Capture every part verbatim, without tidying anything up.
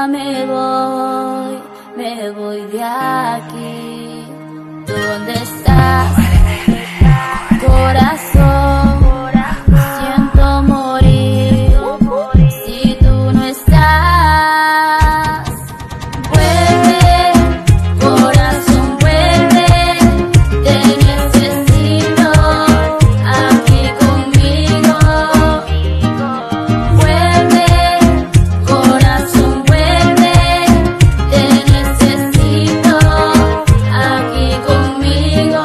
Ya me voy, me voy de aquí. ¿Dónde estás, corazón? Siento morir si tú no estás. Vuelve, corazón, vuelve. Te necesito aquí conmigo. Vuelve, corazón, vuelve. Te necesito aquí conmigo.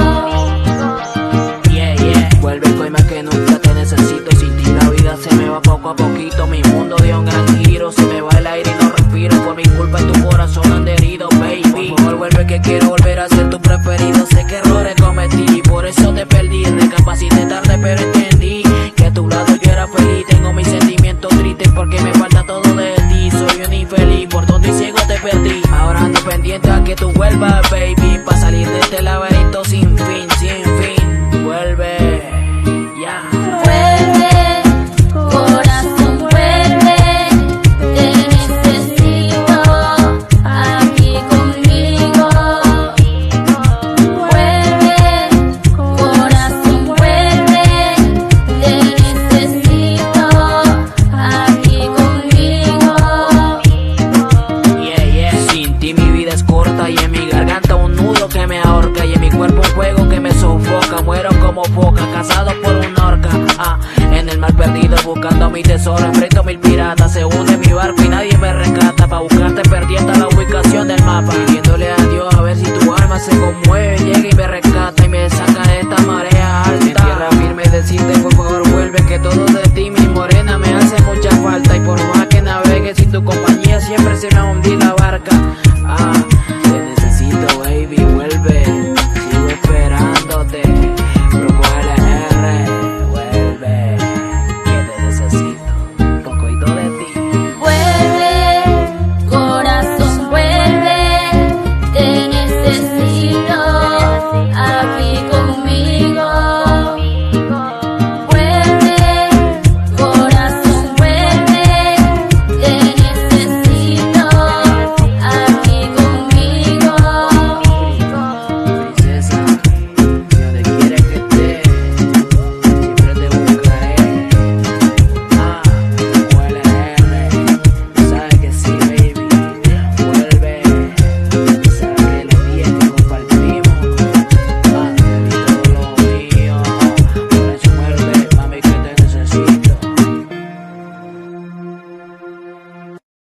Yeah, yeah. Vuelve que hoy más que nunca te necesito. Sin ti la vida se me va poco a poquito. Mi mundo dio un gran giro. Se me va el aire y no respiro. Por mi culpa en tu corazón ando herido, baby. Por favor vuelve que quiero volver a ser tu preferido. Sé que errores cometí, por eso te perdí. Recapacité tarde pero entendí que a tu lado yo era feliz. Tengo mis sentimientos tristes porque me falta todo de ti. Soy un infeliz, por tonto y ciego te perdí. Ahora ando pendiente a que tú vuelvas, baby, pa' salir de este laberinto sin fin, sin fin. Vuelve, ya. Vuelve, corazón, vuelve. Te necesito aquí conmigo. Vuelve, corazón, vuelve. Te necesito aquí conmigo. Yeah, yeah. Sin ti mi vida es corta y en mi garganta un nudo que me ahorca y en mi cuerpo un fuego que me sofoca. Muero como foca, cazado por una horca. Ah, en el mar perdido buscando mi tesoro. Enfrento a mil piratas, se hunde mi barco y nadie